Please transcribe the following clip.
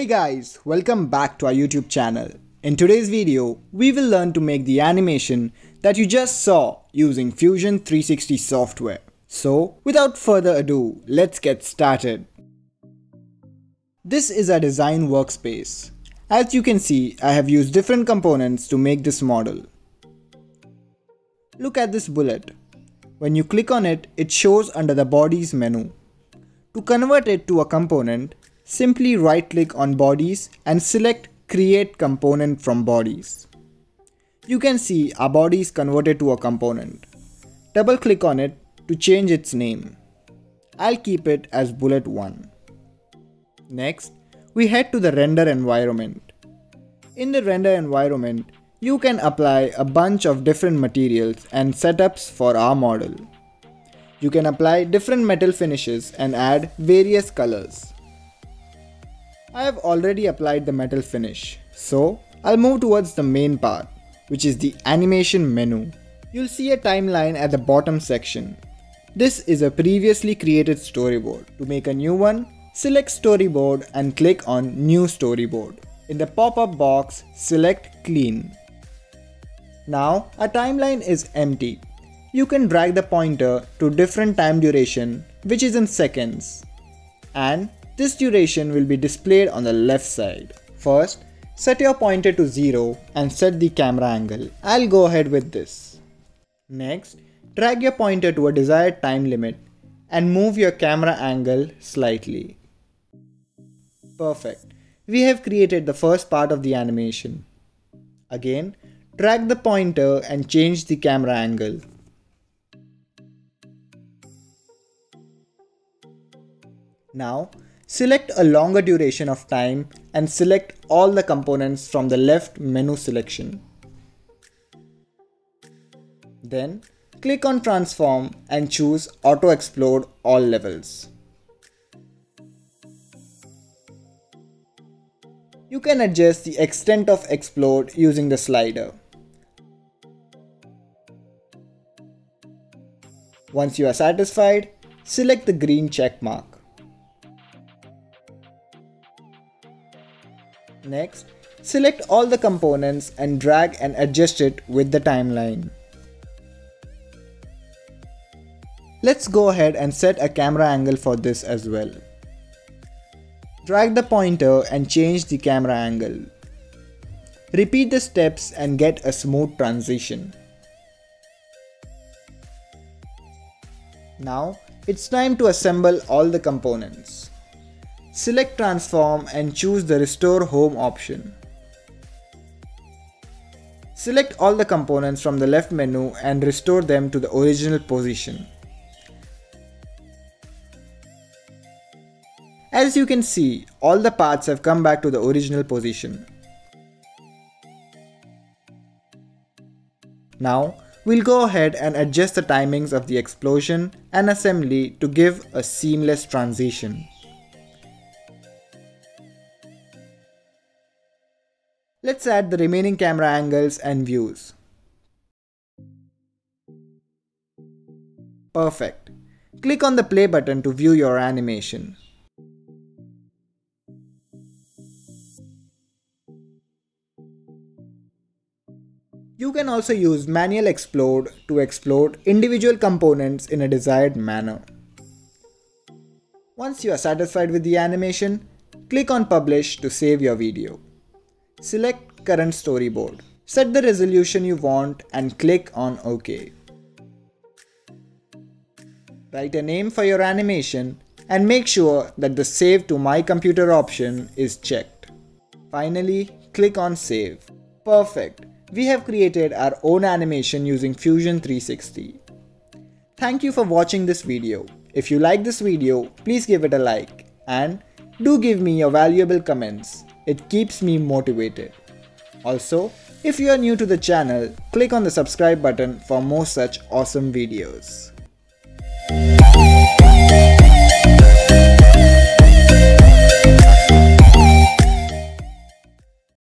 Guys, welcome back to our YouTube channel. In today's video, we will learn to make the animation that you just saw using Fusion 360 software. So, without further ado, let's get started. This is our design workspace. As you can see, I have used different components to make this model. Look at this bullet. When you click on it, it shows under the bodies menu. To convert it to a component, simply right-click on bodies and select Create Component from Bodies. You can see our body is converted to a component. Double-click on it to change its name. I'll keep it as Bullet 1. Next, we head to the render environment. In the render environment, you can apply a bunch of different materials and setups for our model. You can apply different metal finishes and add various colors. I have already applied the metal finish, so I'll move towards the main part, which is the animation menu. You'll see a timeline at the bottom section. This is a previously created storyboard. To make a new one, select storyboard and click on new storyboard. In the pop-up box, select clean. Now our timeline is empty. You can drag the pointer to different time duration, which is in seconds. And this duration will be displayed on the left side. First, set your pointer to 0 and set the camera angle. I'll go ahead with this. Next, drag your pointer to a desired time limit and move your camera angle slightly. Perfect. We have created the first part of the animation. Again, drag the pointer and change the camera angle. Now, select a longer duration of time and select all the components from the left menu selection. Then, click on Transform and choose Auto Explode All Levels. You can adjust the extent of explode using the slider. Once you are satisfied, select the green check mark. Next, select all the components and drag and adjust it with the timeline. Let's go ahead and set a camera angle for this as well. Drag the pointer and change the camera angle. Repeat the steps and get a smooth transition. Now, it's time to assemble all the components. Select Transform and choose the Restore Home option. Select all the components from the left menu and restore them to the original position. As you can see, all the parts have come back to the original position. Now, we'll go ahead and adjust the timings of the explosion and assembly to give a seamless transition. Let's add the remaining camera angles and views. Perfect. Click on the play button to view your animation. You can also use manual explode to explode individual components in a desired manner. Once you are satisfied with the animation, click on Publish to save your video. Select Current Storyboard. Set the resolution you want and click on OK. Write a name for your animation and make sure that the Save to My Computer option is checked. Finally, click on Save. Perfect. We have created our own animation using Fusion 360. Thank you for watching this video. If you like this video, please give it a like and do give me your valuable comments. It keeps me motivated. Also, if you are new to the channel, click on the subscribe button for more such awesome videos.